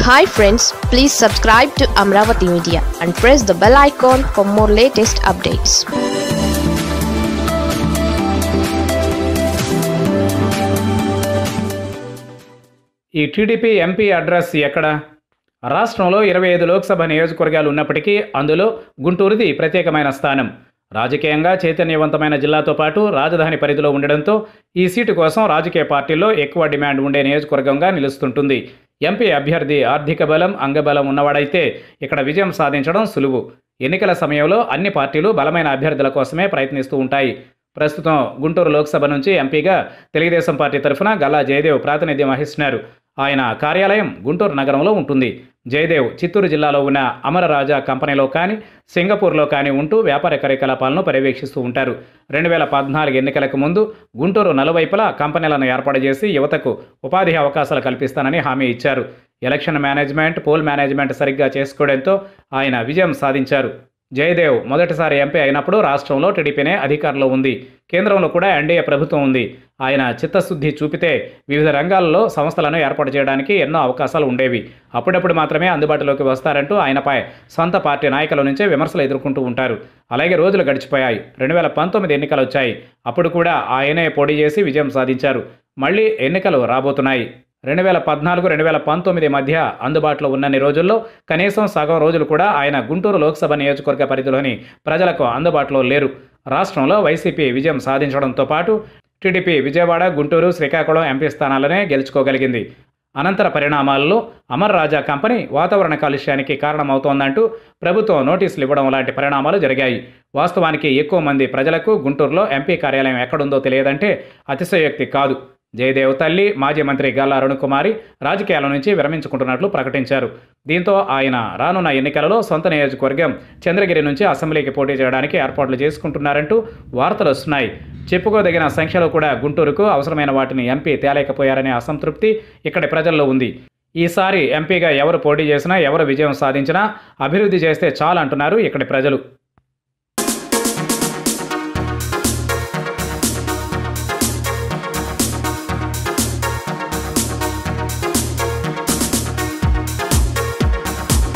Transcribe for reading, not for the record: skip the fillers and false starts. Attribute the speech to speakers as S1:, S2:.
S1: Hi friends, please subscribe to Amaravathi Media and press the bell icon for more latest updates.
S2: ఈ TDP MP address ఎక్కడ? రాష్ట్రంలో 25 లోక్సభ నియోజకవర్గాలు ఉన్నప్పటికీ అందులో గుంటూరుది ప్రత్యేకమైన స్థానం. రాజకీయంగా చైతన్యవంతమైన జిల్లాతో పాటు రాజధాని పరిధిలో ఉండడంతో ఈ సీటు కోసం రాజకీయ పార్టీల్లో ఎక్కువ డిమాండ్ ఉండే నియోజకవర్గంగా నిలుస్తుంటుంది. ఎంపీ అభ్యర్థి ఆర్థిక బలం, అంగబలం ఉన్నవాడైతే ఇక్కడ విజయం సాధించడం సులువు. ఎన్నికల సమయంలో అన్ని పార్టీలు బలమైన అభ్యర్థుల కోసమే ప్రయత్నిస్తూ ఉంటాయి. ప్రస్తుతం గుంటూరు లోక్సభ నుంచి ఎంపీగా తెలుగుదేశం పార్టీ తరఫున గల్లా జయదేవ్ ప్రాతినిధ్యం వహిస్తున్నారు. ఆయన కార్యాలయం గుంటూరు నగరంలో ఉంటుంది. జయదేవ్ చిత్తూరు జిల్లాలో ఉన్న అమరరాజా కంపెనీలో కానీ, సింగపూర్లో కానీ ఉంటూ వ్యాపార కార్యకలాపాలను పర్యవేక్షిస్తూ ఉంటారు. 2014 ఎన్నికలకు ముందు గుంటూరు నలువైపులా కంపెనీలను ఏర్పాటు చేసి యువతకు ఉపాధి అవకాశాలు కల్పిస్తానని హామీ ఇచ్చారు. ఎలక్షన్ మేనేజ్మెంట్, పోల్ మేనేజ్మెంట్ సరిగ్గా చేసుకోవడంతో ఆయన విజయం సాధించారు. జయదేవ్ మొదటిసారి ఎంపీ అయినప్పుడు రాష్ట్రంలో టీడీపీనే అధికారంలో ఉంది. కేంద్రంలో కూడా ఎన్డీఏ ప్రభుత్వం ఉంది. ఆయన చిత్తశుద్ధి చూపితే వివిధ రంగాల్లో సంస్థలను ఏర్పాటు చేయడానికి ఎన్నో అవకాశాలు ఉండేవి. అప్పుడప్పుడు మాత్రమే అందుబాటులోకి వస్తారంటూ ఆయనపై సొంత పార్టీ నాయకుల నుంచే విమర్శలు ఎదుర్కొంటూ ఉంటారు. అలాగే రోజులు గడిచిపోయాయి. 2019 ఎన్నికలు వచ్చాయి. అప్పుడు కూడా ఆయనే పోటీ చేసి విజయం సాధించారు. మళ్ళీ ఎన్నికలు రాబోతున్నాయి. 2014, 2019 మధ్య అందుబాటులో ఉన్నన్ని రోజుల్లో కనీసం సగం రోజులు కూడా ఆయన గుంటూరు లోక్సభ నియోజకవర్గ పరిధిలోని ప్రజలకు అందుబాటులో లేరు. రాష్ట్రంలో వైసీపీ విజయం సాధించడంతో పాటు టీడీపీ విజయవాడ, గుంటూరు, శ్రీకాకుళం ఎంపీ స్థానాలనే గెలుచుకోగలిగింది. అనంతర పరిణామాల్లో అమరరాజా కంపెనీ వాతావరణ కాలుష్యానికి కారణమవుతోందంటూ ప్రభుత్వం నోటీసులు ఇవ్వడం లాంటి పరిణామాలు జరిగాయి. వాస్తవానికి ఎక్కువ మంది ప్రజలకు గుంటూరులో ఎంపీ కార్యాలయం ఎక్కడుందో తెలియదంటే అతిశయోక్తి కాదు. జయదేవ్ తల్లి మాజీ మంత్రి గల్లా కుమారి రాజకీయాల నుంచి విరమించుకుంటున్నట్లు ప్రకటించారు. దీంతో ఆయన రానున్న ఎన్నికలలో సొంత నియోజకవర్గం చంద్రగిరి నుంచి అసెంబ్లీకి పోటీ చేయడానికి ఏర్పాట్లు చేసుకుంటున్నారంటూ వార్తలు వస్తున్నాయి. చెప్పుకోదగిన సంఖ్యలో కూడా గుంటూరుకు అవసరమైన వాటిని ఎంపీ తేలేకపోయారనే అసంతృప్తి ఇక్కడి ప్రజల్లో ఉంది. ఈసారి ఎంపీగా ఎవరు పోటీ చేసినా, ఎవరు విజయం సాధించినా అభివృద్ధి చేస్తే చాలంటున్నారు ఇక్కడి ప్రజలు.